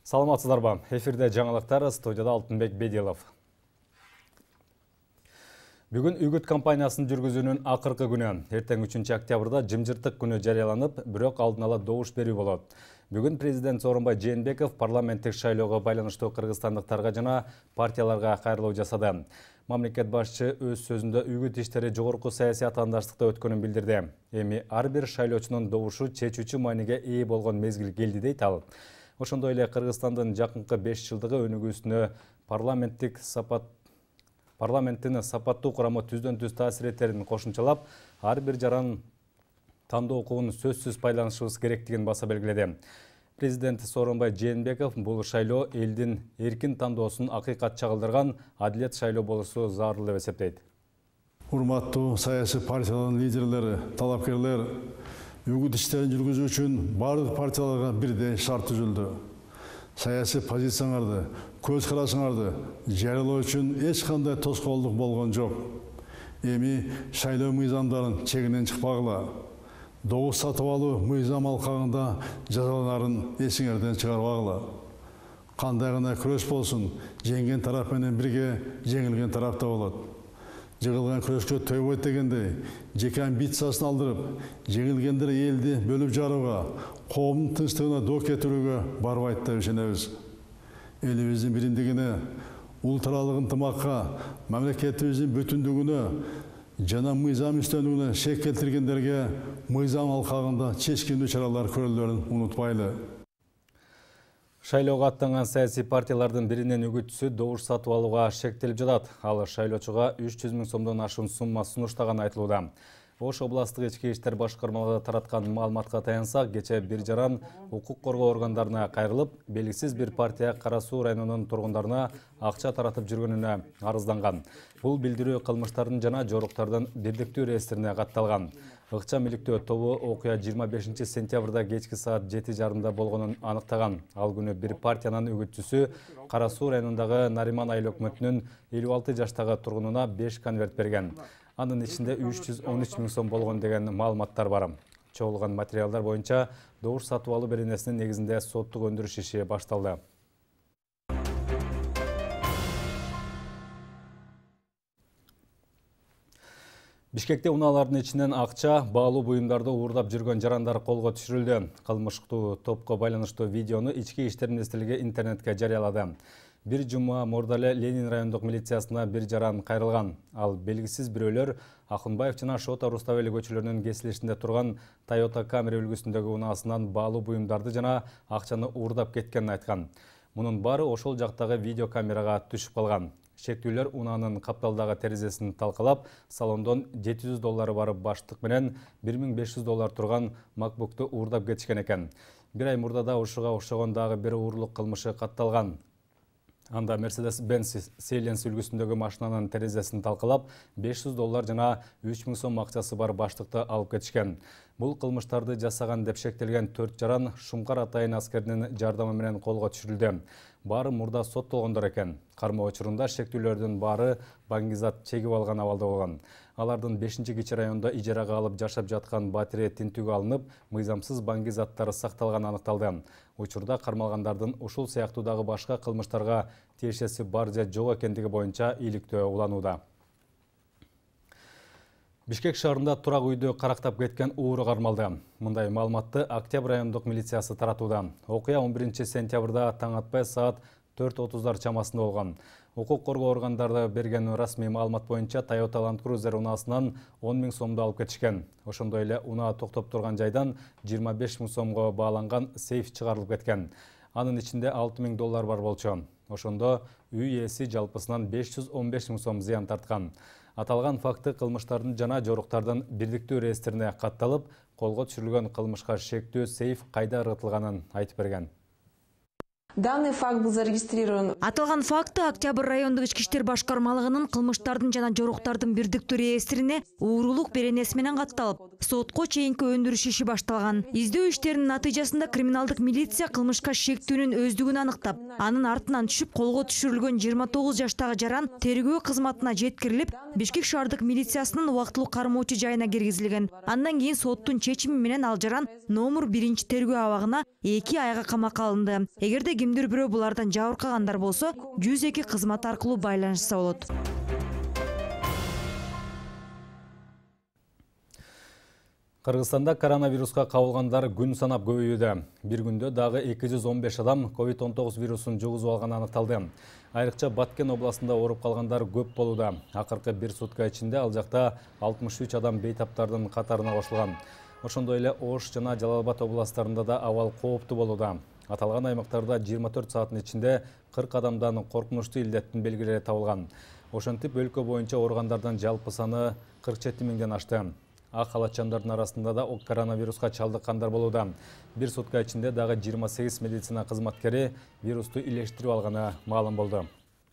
Саламатсыздарбы. Эфирде жаңалықтар, студияда Алтынбек Беделов. Бүгін үгіт кампаниясын жүргізүүнүн акыркы күнү. Эртең 3 октябрда жымжыртык күнү жарыяланып, бирок алдын ала добуш берүү болот. Бүгін президент Сооронбай Жээнбеков парламенттик шайлоого байланыштуу кыргызстандыктарга жана партияларга кайрылуу жасады. Мамлекет башчы өз сөзүндө үгүт иштери жогорку саясий атаандашты өткөнүн билдирди. Эми ар бир шайлоочунун добушу чечүүчү мааниге ээ болгон мезгил келди дейт ал. Ошондой эле Кыргызстандын жакынкы 5 жылдыгы өнүгүүсүнө парламенттин сапаттуу курамы түздөн-түз таасир этерин кошумчалап, ар бир жаран тандоо укугун сөзсүз пайдаланышыбыз керектигин баса белгиледи. Президент Сооронбай Жээнбеков бул шайлоо элдин эркин тандоосун акыйкат чагылдырган адилет шайлоо болушу зарыл деп эсептейт. Урматтуу саясий партиялардын лидерлери, талапкерлер үгүт иштерин жүргүзүү үчүн бардык партияларга бирдей шарт түзүлдү. Саясий позицияңарды, көз карашыңарды жарыялоо үчүн эч кандай тоскоолдук болгон жок. Эми шайлоо мыйзамдарын чегинен чыкпагыла. Добуш сатып алуу мыйзам алкагында жазаланарын эсиңерден чыгарбагыла. Кандай гана күрөш болсун, жеңген тарап менен бирге жеңилген тарап да болот. Жыгылган күрөшкө төйбөйт дегендей, жеке амбициясын алдырып, жеңилгендер элди бөлүп жарууга, коомдун тынчтыгына доо кетирүүгө барбайт деп ишенебиз. Элибиздин биримдигине, улуттаралык ынтымакка, мамлекетибиздин бүтүндүгүнө жана мыйзам үстөмдүгүнө шек келтиргендерге мыйзам алкагында чечкиндүү чаралар көрүлөрүн унутпайлы. Шайлоого аттанган саясий партиялардын биринин үгүтчүсү добуш сатып алууга шектелип жатат. Ал шайлоочуга 300 000 сомдон ашуун сумма сунуштаган айтылууда. Ош областык ички иштер башкармалыгы тараткан маалыматка таянсак, кечээ бир жаран укук коргоо органдарына кайрылып, белгисиз бир партия Кара Суу районунун тургундарына акча таратып жүргөнүнө арызданган. Бул билдирүү кылмыштардын жана жоруктардын бирдиктүү реестрине катталган. Ыкчам иликтөө тобу окуя 25 сентябрда кечки саат 7:30 болгонун аныктаган. Ал күнү бир партиянын үгүтчүсү Кара Суу районундагы Нариман айыл өкмөтүнүн 56 жаштагы тургунуна 5 конверт берген. Анын ичинде 313 000 сом болгон деген маалыматтар бар. Чогулган материалдар боюнча добуш сатып алуу беренесинин негизинде соттук өндүрүш иши башталды. Бишкекте унаалардын ичинен акча, баалуу буюмдарды уурдап жүргөн жарандар колго түшүрүлдү. Кылмыштуу топко байланыштуу видеону ички иштер министрлиги интернетке жарыялады. Бир жума мурда эле Ленин райондук милициясына бир жаран кайрылган. Ал белгисиз бирөөлөр Акунбаев жана Шота Руставели көчөлөрүнүн кесилишинде турган Toyota Camry үлгүсүндөгү унаасынан баалуу буюмдарды жана акчаны уурдап кеткенин айткан. Мунун баары ошол жактагы видео камерага түшүп калган. Шектүүлөр унаанын капталдагы терезесин талкалап, салондон $700 бар баштык менен $1500 турган MacBook'ту уурдап кетишкен экен. Бир ай мурда да ушуга окшогон дагы бир уурулук кылмышы катталган. Анда Mercedes-Benz Silence үлгүсүндөгү машинанын терезесин талкалап, $500 жана 3000 сом акчасы бар баштыкты алып кетишкен. Бул кылмыштарды жасаган деп шектелген 4 жаран Шумкар атайын аскеринин жардамы менен колго түшүрүлдү. Баары мурда соттолгондор экен. Кармоо учурунда шектүүлөрдүн баары баңгизат чегип алган абалда болгон. Алардын 5-кичи райондо ижарага алып жашап жаткан батире тинтүүгө алынып, мыйзамсыз баңгизаттары сакталганы аныкталды. Учурда кармалгандардын ушул сыяктуу дагы башка кылмыштарга тиешеси бар же жок экендиги боюнча иликтөө уланууда. Бишкек шаарында турак үйдү карактап кеткен ууру кармалды. Мындай маалыматты Октябрь райондук милициясы таратууда. Окуя 11 сентябрда таң атпай саат 4:30 чамасында болгон. Укук коргоо органдары берген расмий маалымат боюнча Toyota Land Cruiser унаасынан 10 000 сомду алып кетишкен. Ошондой эле унаа токтоп турган жайдан 25 000 сомго бааланган сейф чыгарылып кеткен. Анын ичинде $6000 бар болчу. Ошондо үй ээси жалпысынан 515 000 сом зыян тарткан. Аталган факты кылмыштардын жана жоруктардын бирдиктүү реестрине катталып, колго түшүрүлгөн кылмышка шектүү сейф кайда ыргытылганын айтып берген. Данный факт был зарегистрирован. Аталган факты Октябрь райондук ички иштер башкармалыгынын кылмыштардын жана жоруктардын бирдиктүү реестрине уурулук беренеси менен катталып, сотко чейинки өндүрүш иши башталган. Издөө иштеринин натыйжасында криминалдык милиция кылмышка шектүүнүн өздүгүн аныктап, анын артынан түшүп колго түшүрүлгөн 29 жаштагы жаран тергөө кызматына жеткирилип, Бишкек шаардык милициясынын убактылуу кармоочу жайына киргизилген. Андан кийин соттун чечими менен ал жаран номер 1 тергөө абагына 2 айга камакка алынды. Эгерде кимдир бирөө булардан жабыркагандар болсо 102 кызмат аркылуу байланышса болот. Кыргызстанда коронавируска кабылгандар күн санап көбөйүүдө. Бир күндө дагы 215 адам COVID-19 вирусун жугузуп алганы аныкталды. Айрыкча Баткен областында ооруп калгандар көп болууда. Акыркы бир сутка ичинде ал жакта 63 адам бейтаптардын катарына кошулган. Ошондой эле Ош жана Жалал-Абад областарында да абал кооптуу болууда. Аталган аймактарда 24 сааттын ичинде 40 адамдан коркунучтуу илдеттин белгилери табылган. Ошентип өлкө боюнча ооругандардан жалпы саны 47 миңден ашты. Ак халатчандардын арасында да коронавируска чалдыккандар болууда. Бир сутка ичинде дагы 28 медицина кызматкери вирусту илештирип алганы маалым болду.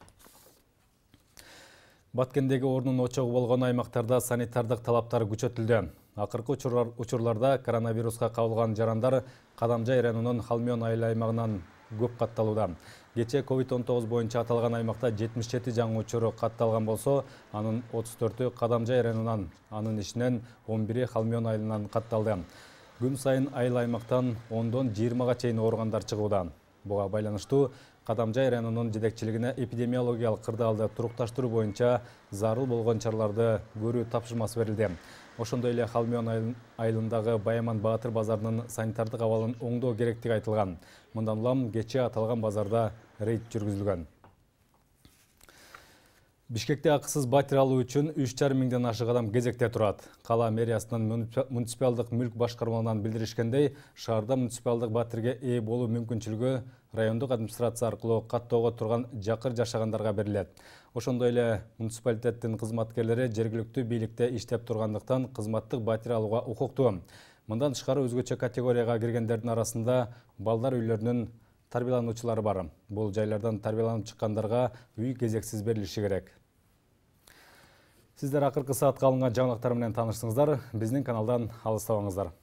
Баткендеги орнун очогу болгон аймактарда санитардык талаптар күчөтүлдү. Акыркы учурларда коронавируска кабылган жарандар Кадамжай районунун Халмён айыл аймагынан көп катталууда. Кече COVID-19 боюнча аталган аймакта 77 жаңы учуру катталган болсо, анын 34-ü Кадамжай районунан, анын ичинен 11-и Халмён айылынан катталды. Күн сайын айыл аймактан 10-дон 20га чейин ооругандар чыгууда. Буга байланыштуу Кадамжай районунун жетекчилигине эпидемиологиялык кырдаалды турукташтыруу боюнча зарыл болгон чараларды көрүү тапшырмасы берилди. Ошондой эле Халмён айылындагы Баяман Баатыр базарынын санитардык абалын оңдоо керектиги айтылган. Мындан улам кече аталган базарда рейд жүргүзүлгөн. Бишкекте акысыз батир алуу үчүн 3,5 миңден ашык адам кезекте турат. Кала мэриясынын муниципалдык мүлк башкармалынан билдиришкендей, шаарда муниципалдык батирге ээ болуу мүмкүнчүлүгү райондук администрация аркылуу каттоого турган жакыр жашагандарга берилет. Ошондой эле муниципалитеттин кызматкерлери жергиликтүү бийликте иштеп тургандыктан кызматтык батир алууга укуктуу. Мындан тышкары өзгөчө категорияга киргендердин арасында балдар үйлөрүнүн тарбиялануучулары бар. Бул жайлардан тарбияланып чыккандарга үй кезексиз берилиши керек. Сиздер акыркы саатка алынган жаңылыктар менен тааныштыңыздар. Биздин каналдан алыстабаңыздар.